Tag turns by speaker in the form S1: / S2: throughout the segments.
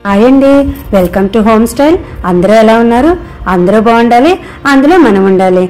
S1: Hi అండి, welcome to home style. అందరూ ఎలా ఉన్నారు? అందరూ బాగుండాలి, అందులో మనం ఉండాలి.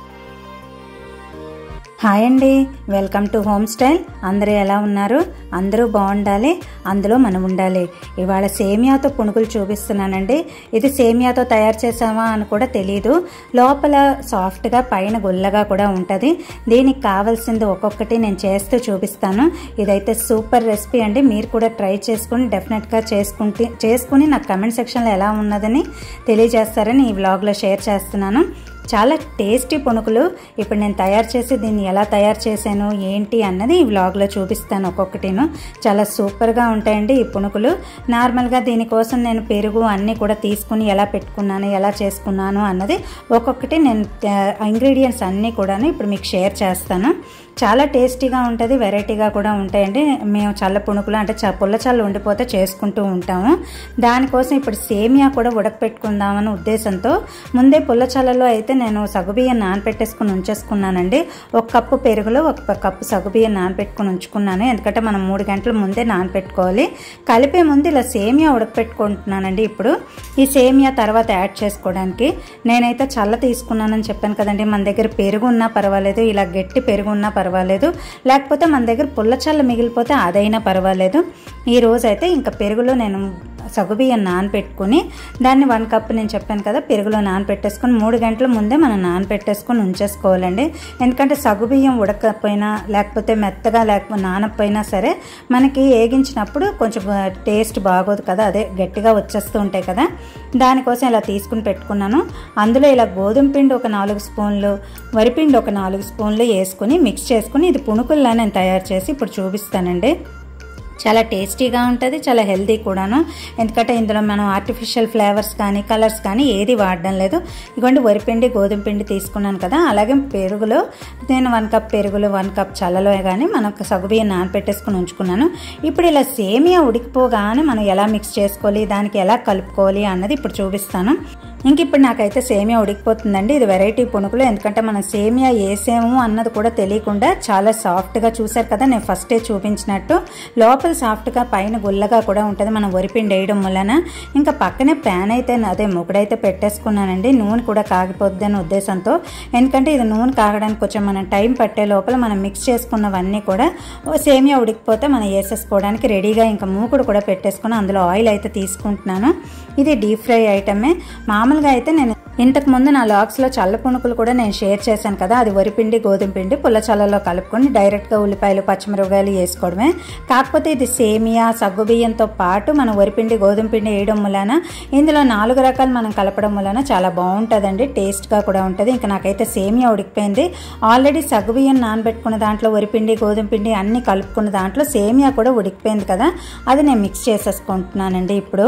S1: హాయ్ అండి, వెల్కమ్ టు హోమ్ స్టైల్. అందరూ ఎలా ఉన్నారు? అందరూ బాగుండాలి, అందులో మనం ఉండాలి. ఇవాళ సేమియాతో పునుగులు చూపిస్తున్నానండి. ఇది సేమియాతో తయారు చేసామా అని కూడా తెలీదు. లోపల సాఫ్ట్గా, పైన గుల్లగా కూడా ఉంటుంది. దీనికి కావాల్సింది ఒక్కొక్కటి నేను చేస్తూ చూపిస్తాను. ఇదైతే సూపర్ రెసిపీ అండి. మీరు కూడా ట్రై చేసుకుని డెఫినెట్గా చేసుకుని నాకు కమెంట్ సెక్షన్లో ఎలా ఉన్నదని తెలియజేస్తారని ఈ వ్లాగ్లో షేర్ చేస్తున్నాను. చాలా టేస్టీ పునుకులు ఇప్పుడు నేను తయారు చేసి దీన్ని ఎలా తయారు చేశాను ఏంటి అన్నది ఈ వ్లాగ్లో చూపిస్తాను. ఒక్కొక్కటిను చాలా సూపర్గా ఉంటాయండి ఈ పునుకులు. నార్మల్గా దీనికోసం నేను పెరుగు అన్నీ కూడా తీసుకుని ఎలా పెట్టుకున్నాను, ఎలా చేసుకున్నాను అన్నది ఒక్కొక్కటి నేను ఇంగ్రీడియంట్స్ అన్నీ కూడా ఇప్పుడు మీకు షేర్ చేస్తాను. చాలా టేస్టీగా ఉంటుంది, వెరైటీగా కూడా ఉంటాయండి. మేము చల్ల పునుకులు అంటే పుల్ల చల్ల ఉండిపోతే చేసుకుంటూ ఉంటాము. దానికోసం ఇప్పుడు సేమియా కూడా ఉడకపెట్టుకుందామని ఉద్దేశంతో ముందే పుల్ల చల్లలో అయితే నేను సగ్గుబియ్యం నానపెట్టేసుకుని ఉంచేసుకున్నానండి. 1 కప్పు పెరుగులో 1 కప్పు సగ్గుబియ్యం నానపెట్టుకుని ఉంచుకున్నాను. ఎందుకంటే మనం 3 గంటల ముందే నానపెట్టుకోవాలి. కలిపే ముందు ఇలా సేమియా ఉడకపెట్టుకుంటున్నానండి. ఇప్పుడు ఈ సేమియా తర్వాత యాడ్ చేసుకోవడానికి నేనైతే చల్ల తీసుకున్నానని చెప్పాను కదండి. మన దగ్గర పెరుగు ఉన్నా పర్వాలేదు, ఇలా గట్టి పెరుగు ఉన్నా పర్వాలేదు, లేకపోతే మన దగ్గర పుల్ల చల్ల మిగిలిపోతే అదైనా పర్వాలేదు. ఈ రోజు అయితే ఇంకా పెరుగులో నేను సగ్గుబియ్యం నానపెట్టుకుని దాన్ని 1 కప్పు నేను చెప్పాను కదా పెరుగులో నానపెట్టేసుకుని 3 గంటల ముందే మనం నానపెట్టేసుకుని ఉంచేసుకోవాలండి. ఎందుకంటే సగ్గుబియ్యం ఉడకపోయినా లేకపోతే మెత్తగా నానకపోయినా సరే మనకి వేగించినప్పుడు కొంచెం టేస్ట్ బాగోదు కదా, అదే గట్టిగా వచ్చేస్తూ ఉంటాయి కదా. దానికోసం ఇలా తీసుకుని పెట్టుకున్నాను. అందులో ఇలా గోధుమ పిండి ఒక 4 స్పూన్లు, వరిపిండి ఒక 4 స్పూన్లు వేసుకుని మిక్స్ చేసుకుని ఇది పునుకుల్లా నేను తయారు చేసి ఇప్పుడు చూపిస్తానండి. చాలా టేస్టీగా ఉంటుంది, చాలా హెల్తీ కూడాను. ఎందుకంటే ఇందులో మనం ఆర్టిఫిషియల్ ఫ్లేవర్స్ కానీ కలర్స్ కానీ ఏది వాడడం లేదు. ఇదిగోండి వరిపిండి, గోధుమ పిండి తీసుకున్నాను కదా, అలాగే పెరుగులో నేను 1 కప్ పెరుగులో 1 కప్ చల్లలో కానీ మనకు సగ్గుబియ్యం నానపెట్టేసుకుని ఉంచుకున్నాను. ఇప్పుడు ఇలా సేమియా ఉడికిపోగానే మనం ఎలా మిక్స్ చేసుకోవాలి, దానికి ఎలా కలుపుకోవాలి అన్నది ఇప్పుడు చూపిస్తాను. ఇంక ఇప్పుడు నాకైతే సేమియా ఉడికిపోతుందండి. ఇది వెరైటీ పునుకులు, ఎందుకంటే మనం సేమియా వేసాము అన్నది కూడా తెలియకుండా చాలా సాఫ్ట్గా చూసారు కదా నేను ఫస్టే చూపించినట్టు. లోపల సాఫ్ట్గా పైన గుల్లగా కూడా ఉంటుంది మనం వరిపిండి వేయడం వలన. ఇంకా పక్కనే ప్యాన్ అయితే అదే ముగ్గుడైతే పెట్టేసుకున్నానండి. నూనె కూడా కాగిపోద్ది అనే ఉద్దేశంతో. ఎందుకంటే ఇది నూనె కాగడానికి కొంచెం మనం టైం పట్టే లోపల మనం మిక్స్ చేసుకున్నవన్నీ కూడా సేమియా ఉడికిపోతే మనం వేసేసుకోవడానికి రెడీగా ఇంకా మూకుడు కూడా పెట్టేసుకుని అందులో ఆయిల్ అయితే తీసుకుంటున్నాను. ఇది డీప్ ఫ్రై ఐటమే. మామూలుగా అయితే నేను ఇంతకు ముందు నా లాగ్స్లో చల్ల పునుకులు కూడా నేను షేర్ చేశాను కదా, అది వరిపిండి, గోధుమ పిండి పుల్ల చల్లలో కలుపుకొని డైరెక్ట్గా ఉల్లిపాయలు, పచ్చిమిరపకాయలు వేసుకోవడమే. కాకపోతే ఇది సేమియా సగ్గుబియ్యంతో పాటు మనం వరిపిండి, గోధుమ పిండి వేయడం వలన ఇందులో 4 రకాలు మనం కలపడం వలన చాలా బాగుంటుందండి, టేస్ట్గా కూడా ఉంటుంది. ఇంకా నాకైతే సేమియా ఉడికిపోయింది. ఆల్రెడీ సగ్గుబియ్యం నానబెట్టుకున్న దాంట్లో వరిపిండి, గోధుమ పిండి అన్నీ కలుపుకున్న దాంట్లో సేమియా కూడా ఉడికిపోయింది కదా, అది నేను మిక్స్ చేసేసుకుంటున్నానండి ఇప్పుడు.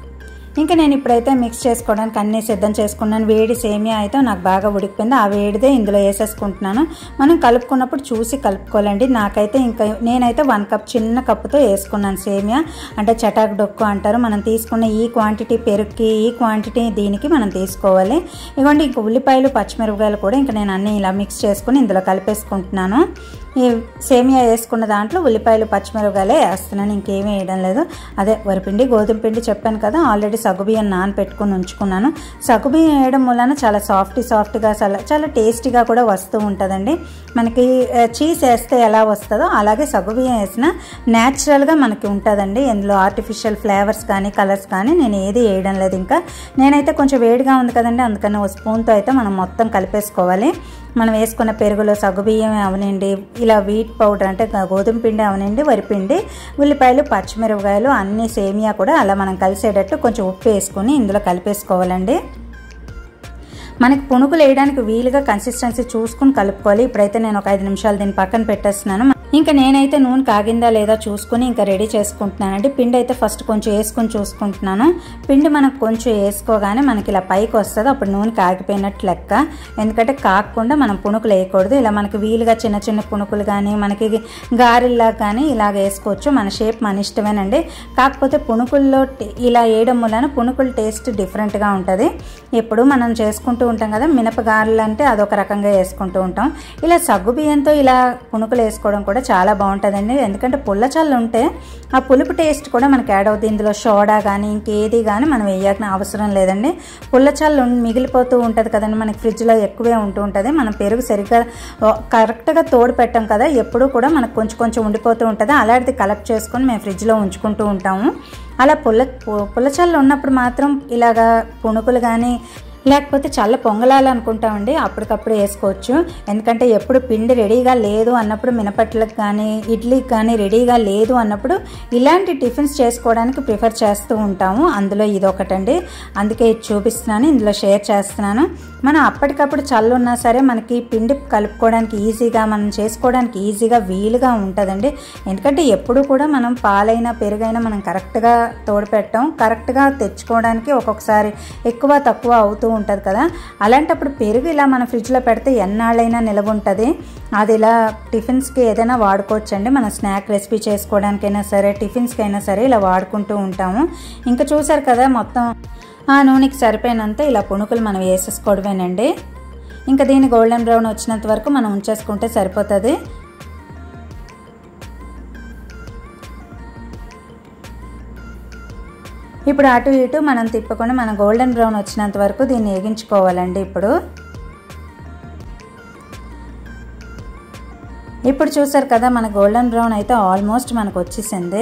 S1: ఇంకా నేను ఇప్పుడైతే మిక్స్ చేసుకోవడానికి అన్నీ సిద్ధం చేసుకున్నాను. వేడి సేమియా అయితే నాకు బాగా ఉడికిపోయింది, ఆ వేడిదే ఇందులో వేసేసుకుంటున్నాను. మనం కలుపుకున్నప్పుడు చూసి కలుపుకోవాలండి. నాకైతే ఇంకా నేనైతే 1 కప్ చిన్న కప్పుతో వేసుకున్నాను సేమియా. అంటే చటాక్ డొక్కు అంటారు. మనం తీసుకున్న ఈ క్వాంటిటీ పెరుగుకి, ఈ క్వాంటిటీ దీనికి మనం తీసుకోవాలి. ఇదిగోండి ఇంక ఉల్లిపాయలు, పచ్చిమిరపకాయలు కూడా ఇంకా నేను అన్నీ ఇలా మిక్స్ చేసుకుని ఇందులో కలిపేసుకుంటున్నాను. ఈ సేమియా వేసుకున్న దాంట్లో ఉల్లిపాయలు, పచ్చిమిరపకాయలే వేస్తున్నాను, ఇంకేమీ వేయడం లేదు. అదే వరిపిండి, గోధుమ పిండి చెప్పాను కదా, ఆల్రెడీ సగ్గుబియ్యం నానపెట్టుకుని ఉంచుకున్నాను. సగ్గుబియ్యం వేయడం వలన చాలా సాఫ్ట్గా చాలా టేస్టీగా కూడా వస్తూ ఉంటుందండి. మనకి చీజ్ వేస్తే ఎలా వస్తుందో అలాగే సగ్గుబియ్యం వేసిన న్యాచురల్గా మనకి ఉంటుందండి. ఇందులో ఆర్టిఫిషియల్ ఫ్లేవర్స్ కానీ కలర్స్ కానీ నేను ఏది వేయడం లేదు. ఇంకా నేనైతే కొంచెం వేడిగా ఉంది కదండి, అందుకని 1 స్పూన్తో అయితే మనం మొత్తం కలిపేసుకోవాలి. మనం వేసుకున్న పెరుగులో సగ్గుబియ్యం అవనండి, ఇలా వీట్ పౌడర్ అంటే గోధుమ పిండి అవనండి, వరిపిండి, ఉల్లిపాయలు, పచ్చిమిరపకాయలు అన్నీ సేమియా కూడా అలా మనం కలిసేటట్టు కొంచెం ఉప్పు వేసుకుని ఇందులో కలిపేసుకోవాలండి. మనకి పునుకులు వేయడానికి వీలుగా కన్సిస్టెన్సీ చూసుకుని కలుపుకోవాలి. ఇప్పుడైతే నేను ఒక 5 నిమిషాలు దీన్ని పక్కన పెట్టేస్తున్నాను. ఇంకా నేనైతే నూనె కాగిందా లేదా చూసుకుని ఇంకా రెడీ చేసుకుంటున్నానండి. పిండి అయితే ఫస్ట్ కొంచెం వేసుకుని చూసుకుంటున్నాను. పిండి మనకు కొంచెం వేసుకోగానే మనకి ఇలా పైకి వస్తుంది, అప్పుడు నూనె కాగిపోయినట్టు లెక్క. ఎందుకంటే కాకుండా మనం పునుకులు వేయకూడదు. ఇలా మనకి వీలుగా చిన్న చిన్న పునుకులు కానీ మనకి గారెల్లా కానీ ఇలాగ వేసుకోవచ్చు. మన షేప్ మన ఇష్టమేనండి. కాకపోతే పునుకుల్లో ఇలా వేయడం వలన పునుకుల టేస్ట్ డిఫరెంట్గా ఉంటుంది. ఎప్పుడు మనం చేసుకుంటూ ఉంటాం కదా, మినపగారెలు అంటే అదొక రకంగా వేసుకుంటూ ఉంటాం. ఇలా సగ్గుబియ్యంతో ఇలా పునుకులు వేసుకోవడం కూడా చాలా బాగుంటుందండి. ఎందుకంటే పుల్లచల్లు ఉంటే ఆ పులుపు టేస్ట్ కూడా మనకి యాడ్ అవుతుంది. ఇందులో సోడా కానీ ఇంకేది కానీ మనం వేయాల్సిన అవసరం లేదండి. పుల్లచల్లు మిగిలిపోతూ ఉంటుంది కదండి, మనకి ఫ్రిడ్జ్లో ఎక్కువే ఉంటూ ఉంటుంది. మనం పెరుగు సరిగ్గా కరెక్ట్గా తోడు పెట్టాం కదా, ఎప్పుడూ కూడా మనకు కొంచెం కొంచెం ఉండిపోతూ ఉంటుంది. అలాంటిది కలెక్ట్ చేసుకొని మేము ఫ్రిడ్జ్లో ఉంచుకుంటూ ఉంటాము. అలా పుల్లచల్లు ఉన్నప్పుడు మాత్రం ఇలాగా పునుకులు కానీ లేకపోతే చల్ల పొంగలాలనుకుంటామండి, అప్పటికప్పుడు వేసుకోవచ్చు. ఎందుకంటే ఎప్పుడు పిండి రెడీగా లేదు అన్నప్పుడు, మినపట్లకు కానీ ఇడ్లీకి కానీ రెడీగా లేదు అన్నప్పుడు ఇలాంటి టిఫిన్స్ చేసుకోవడానికి ప్రిఫర్ చేస్తూ ఉంటాము. అందులో ఇదొకటండి, అందుకే ఇది చూపిస్తున్నాను, ఇందులో షేర్ చేస్తున్నాను. మనం అప్పటికప్పుడు చల్లు ఉన్నా సరే మనకి పిండి కలుపుకోవడానికి ఈజీగా, మనం చేసుకోవడానికి ఈజీగా వీలుగా ఉంటుందండి. ఎందుకంటే ఎప్పుడు కూడా మనం పాలైనా పెరుగైనా మనం కరెక్ట్గా తోడు పెట్టాం, కరెక్ట్గా తెచ్చుకోవడానికి ఒక్కొక్కసారి ఎక్కువ తక్కువ అవుతూ ఉంటుంది కదా. అలాంటప్పుడు పెరుగు ఇలా మన ఫ్రిడ్జ్లో పెడితే ఎన్నాళ్ళైనా నిలవ ఉంటుంది. అది ఇలా టిఫిన్స్కి ఏదైనా వాడుకోవచ్చు అండి. మనం స్నాక్ రెసిపీ చేసుకోవడానికైనా సరే, టిఫిన్స్కి అయినా సరే ఇలా వాడుకుంటూ ఉంటాము. ఇంకా చూసారు కదా, మొత్తం ఆ నూనెకి సరిపోయినంత ఇలా పునుకులు మనం వేసేసుకోవడమేనండి. ఇంకా దీన్ని గోల్డెన్ బ్రౌన్ వచ్చినంత వరకు మనం ఉంచేసుకుంటే సరిపోతుంది. ఇప్పుడు అటు ఇటు మనం తిప్పుకొని మనం గోల్డెన్ బ్రౌన్ వచ్చినంత వరకు దీన్ని వేగించుకోవాలండి. ఇప్పుడు చూసారు కదా, మన గోల్డెన్ బ్రౌన్ అయితే ఆల్మోస్ట్ మనకు వచ్చేసింది.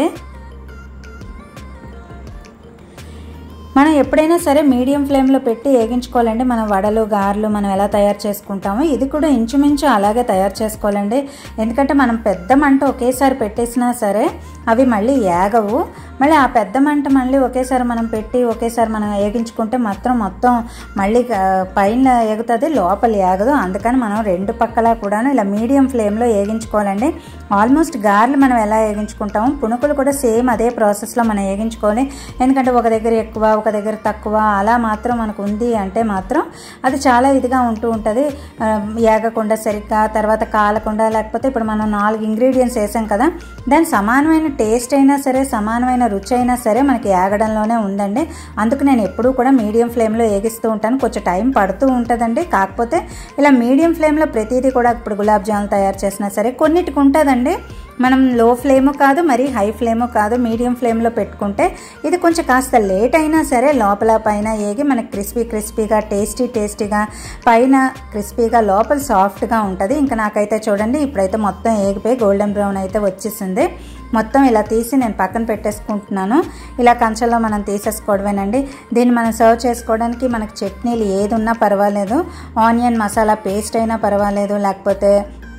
S1: మనం ఎప్పుడైనా సరే మీడియం ఫ్లేమ్లో పెట్టి వేగించుకోవాలండి. మన వడలు గారెలు మనం ఎలా తయారు చేసుకుంటామో ఇది కూడా ఇంచుమించు అలాగే తయారు చేసుకోవాలండి. ఎందుకంటే మనం పెద్ద మంట ఒకేసారి పెట్టేసినా సరే అవి మళ్ళీ ఏగవు. మళ్ళీ ఆ పెద్ద మంట మళ్ళీ ఒకేసారి మనం పెట్టి ఒకేసారి మనం వేగించుకుంటే మొత్తం మళ్ళీ పైన ఏగుతుంది, లోపల ఏగదు. అందుకని మనం రెండు పక్కలా కూడా ఇలా మీడియం ఫ్లేమ్లో వేగించుకోవాలండి. ఆల్మోస్ట్ గారెలు మనం ఎలా వేగించుకుంటామో పునుకులు కూడా సేమ్ అదే ప్రాసెస్లో మనం వేగించుకోవాలి. ఎందుకంటే ఒక దగ్గర ఎక్కువ ఒక దగ్గర తక్కువ అలా మాత్రం మనకు ఉంది అంటే మాత్రం అది చాలా ఇదిగా ఉంటూ ఉంటుంది, ఏగకుండా సరిగ్గా, తర్వాత కాలకుండా. లేకపోతే ఇప్పుడు మనం 4 ఇంగ్రీడియంట్స్ వేసాం కదా, దాని సమానమైన టేస్ట్ అయినా సరే, సమానమైన రుచి అయినా సరే మనకి ఏగడంలోనే ఉందండి. అందుకు నేను ఎప్పుడూ కూడా మీడియం ఫ్లేమ్లో వేగిస్తూ ఉంటాను. కొంచెం టైం పడుతూ ఉంటుందండి. కాకపోతే ఇలా మీడియం ఫ్లేమ్లో ప్రతిదీ కూడా, ఇప్పుడు గులాబ్ జామున్ తయారు చేసినా సరే కొన్నిటికి ఉంటుందండి, మనం లో ఫ్లేము కాదు మరి హై ఫ్లేము కాదు, మీడియం ఫ్లేమ్లో పెట్టుకుంటే ఇది కొంచెం కాస్త లేట్ అయినా సరే లోపల పైన ఏగి మనకి క్రిస్పీగా టేస్టీగా, పైన క్రిస్పీగా లోపల సాఫ్ట్గా ఉంటుంది. ఇంకా నాకైతే చూడండి ఇప్పుడైతే మొత్తం ఏగిపోయి గోల్డెన్ బ్రౌన్ అయితే వచ్చేసింది. మొత్తం ఇలా తీసి నేను పక్కన పెట్టేసుకుంటున్నాను. ఇలా కంచెలో మనం తీసేసుకోవడమేనండి. దీన్ని మనం సర్వ్ చేసుకోవడానికి మనకి చట్నీలు ఏది ఉన్నా పర్వాలేదు, ఆనియన్ మసాలా పేస్ట్ అయినా పర్వాలేదు, లేకపోతే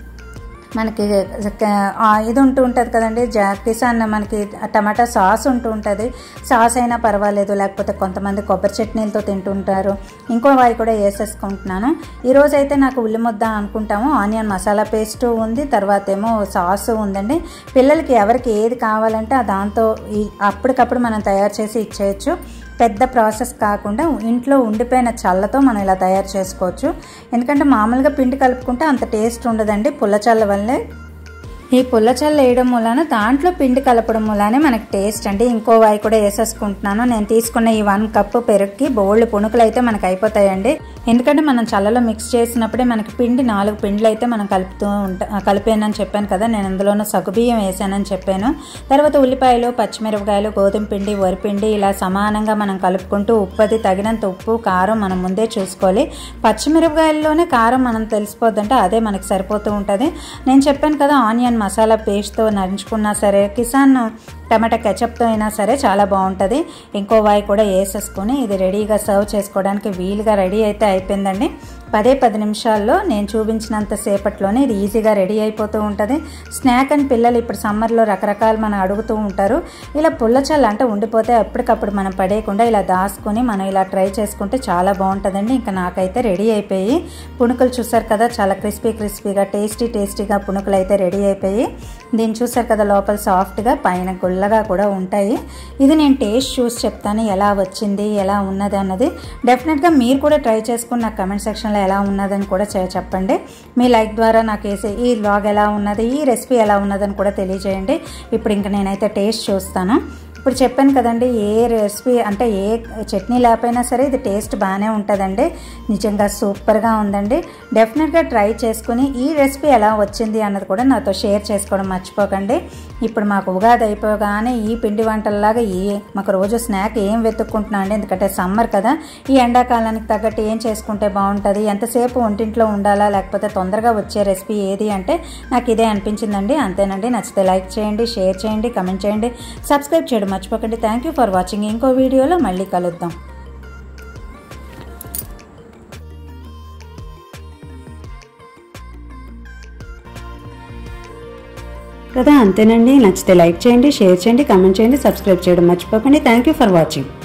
S1: మనకి ఇది ఉంటూ ఉంటుంది కదండి కిసాన్, మనకి టమాటా సాస్ ఉంటూ ఉంటుంది, సాస్ అయినా పర్వాలేదు, లేకపోతే కొంతమంది కొబ్బరి చట్నీలతో తింటుంటారు. ఇంకో వాయి కూడా వేసేసుకుంటున్నాను. ఈరోజు అయితే నాకు ఉల్లి ముద్ద అనుకుంటాము, ఆనియన్ మసాలా పేస్ట్ ఉంది, తర్వాత ఏమో సాసు ఉందండి. పిల్లలకి ఎవరికి ఏది కావాలంటే దాంతో అప్పటికప్పుడు మనం తయారు చేసి ఇచ్చేయచ్చు. పెద్ద ప్రాసెస్ కాకుండా ఇంట్లో ఉండిపోయిన చల్లతో మనం ఇలా తయారు చేసుకోవచ్చు. ఎందుకంటే మామూలుగా పిండి కలుపుకుంటే అంత టేస్ట్ ఉండదండి, పుల్లచల్ల వల్లే. ఈ పుల్లచల్ల వేయడం మూలాన దాంట్లో పిండి కలపడం మూలానే మనకి టేస్ట్ అండి. ఇంకో వాయి కూడా వేసేసుకుంటున్నాను. నేను తీసుకున్న ఈ 1 కప్పు పెరుగుకి బోల్డ్ పునుకులు అయితే మనకు అయిపోతాయండి. ఎందుకంటే మనం చల్లలో మిక్స్ చేసినప్పుడే మనకి పిండి 4 పిండిలు అయితే మనం కలిపానని చెప్పాను కదా, నేను అందులోనూ సగ్గుబియ్యం వేసానని చెప్పాను. తర్వాత ఉల్లిపాయలు, పచ్చిమిరపకాయలు, గోధుమ పిండి, వరిపిండి ఇలా సమానంగా మనం కలుపుకుంటూ ఉప్పది తగినంత ఉప్పు కారం మనం ముందే చూసుకోవాలి. పచ్చిమిరపకాయల్లోనే కారం మనం తెలిసిపోద్దంటే అదే మనకి సరిపోతూ ఉంటుంది. నేను చెప్పాను కదా, ఆనియన్ మసాలా పేస్ట్తో నంచుకున్నా సరే, కిసాన్ టమాటా కెచప్తో అయినా సరే చాలా బాగుంటుంది. ఇంకో వాయి కూడా వేసేసుకొని ఇది రెడీగా సర్వ్ చేసుకోవడానికి వీలుగా రెడీ అయితే అయిపోయిందండి. 10 నిమిషాల్లో నేను చూపించినంత సేపట్లోనే ఇది ఈజీగా రెడీ అయిపోతూ ఉంటుంది. స్నాక్ అని పిల్లలు ఇప్పుడు సమ్మర్లో రకరకాలు మనం అడుగుతూ ఉంటారు. ఇలా పుల్లచల్ల అంటే ఉండిపోతే ఎప్పటికప్పుడు మనం పడేయకుండా ఇలా దాచుకొని మనం ఇలా ట్రై చేసుకుంటే చాలా బాగుంటుందండి. ఇంకా నాకైతే రెడీ అయిపోయి పునుకులు చూసారు కదా, చాలా క్రిస్పీగా టేస్టీగా పునుకులు అయితే రెడీ అయిపోయి. దీన్ని చూసారు కదా, లోపల సాఫ్ట్గా పైన గుల్లగా కూడా ఉంటాయి. ఇది నేను టేస్ట్ చూసి చెప్తాను ఎలా వచ్చింది, ఎలా ఉన్నది అన్నది. డెఫినెట్గా మీరు కూడా ట్రై చేసుకుని నాకు కమెంట్ సెక్షన్లో ఎలా ఉన్నదని కూడా చెప్పండి. మీ లైక్ ద్వారా నాకు వేసే ఈ వ్లాగ్ ఎలా ఉన్నది, ఈ రెసిపీ ఎలా ఉన్నదని కూడా తెలియజేయండి. ఇప్పుడు ఇంకా నేనైతే టేస్ట్ చూస్తాను. ఇప్పుడు చెప్పాను కదండి, ఏ రెసిపీ అంటే ఏ చట్నీ లేకపోయినా సరే ఇది టేస్ట్ బాగానే ఉంటుందండి. నిజంగా సూపర్గా ఉందండి. డెఫినెట్గా ట్రై చేసుకుని ఈ రెసిపీ ఎలా వచ్చింది అన్నది కూడా నాతో షేర్ చేసుకోవడం మర్చిపోకండి. ఇప్పుడు మాకు ఉగాది అయిపోగానే ఈ పిండి వంటల్లాగా మాకు రోజు స్నాక్ ఏం వెతుక్కుంటున్నాం అండి. ఎందుకంటే సమ్మర్ కదా, ఈ ఎండాకాలానికి తగ్గట్టు ఏం చేసుకుంటే బాగుంటుంది, ఎంతసేపు వంటింట్లో ఉండాలా లేకపోతే తొందరగా వచ్చే రెసిపీ ఏది అంటే నాకు ఇదే అనిపించిందండి. అంతేనండి. నచ్చితే లైక్ చేయండి, షేర్ చేయండి, కమెంట్ చేయండి, సబ్స్క్రైబ్ చేయడం మర్చిపోకండి. Thank you for watching. ఇంకో వీడియోలో మళ్ళీ కలుద్దాం. కదా, అంతేనండి. నచ్చితే లైక్ చేయండి, షేర్ చేయండి, కమెంట్ చేయండి, సబ్స్క్రైబ్ చేయడం మర్చిపోకండి. Thank you for watching.